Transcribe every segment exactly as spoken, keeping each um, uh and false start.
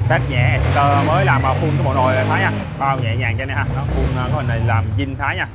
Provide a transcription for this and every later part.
Test nhẹ Exeter mới làm full cái bộ nồi Thái nha, bao nhẹ nhàng cho anh em ha. Nó full cái hình này làm zin Thái nha.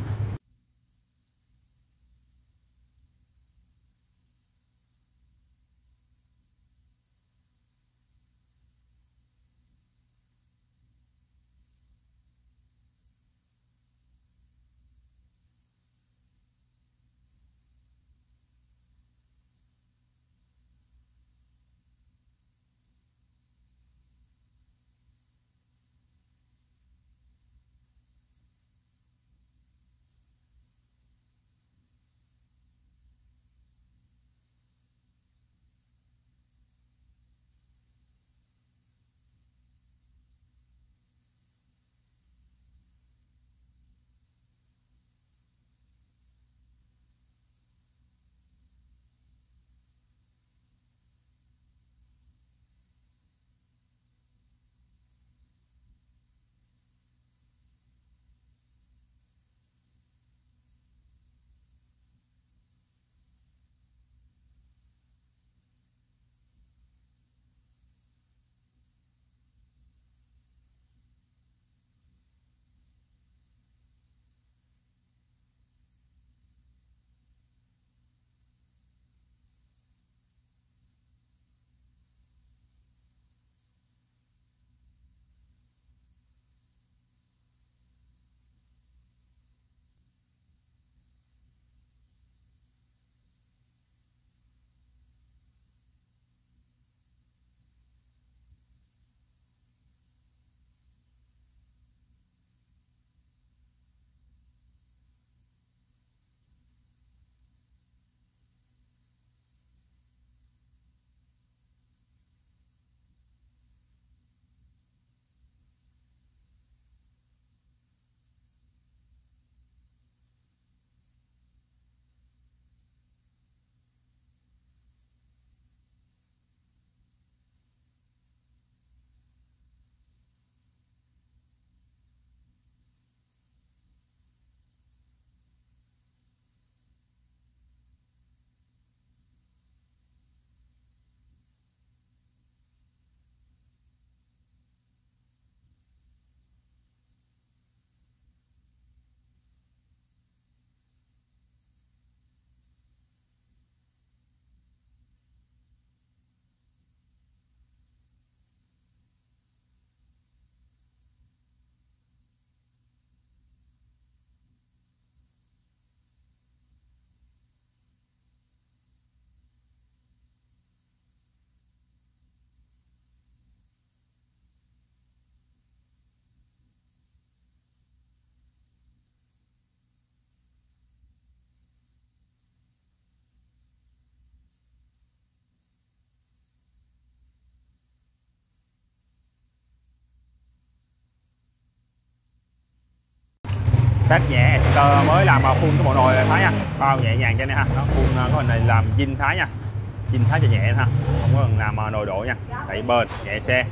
Test nhẹ Exeter mới làm full cái bộ nồi Thái nha, bao nhẹ nhàng cho anh em ha. Nó full cái hình này làm zin Thái nha, zin Thái cho nhẹ ha, không có cần làm nồi đổ nha, đẩy bền nhẹ xe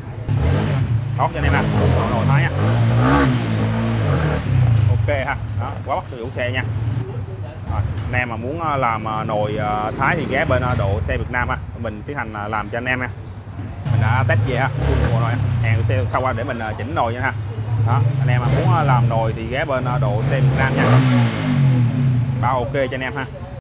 tốt cho anh em ha. Bộ nồi Thái nha, ok ha. Đó, quá bắt đủ xe nha. Rồi, anh em mà muốn làm nồi Thái thì ghé bên Độ Xe Việt Nam ha, mình tiến hành làm cho anh em ha. Mình đã test về ha, full bộ nồi hàng xe sau qua để mình chỉnh nồi nha ha. Đó, anh em mà muốn làm nồi thì ghé bên Độ Xe Việt Nam nha, bao ok cho anh em ha.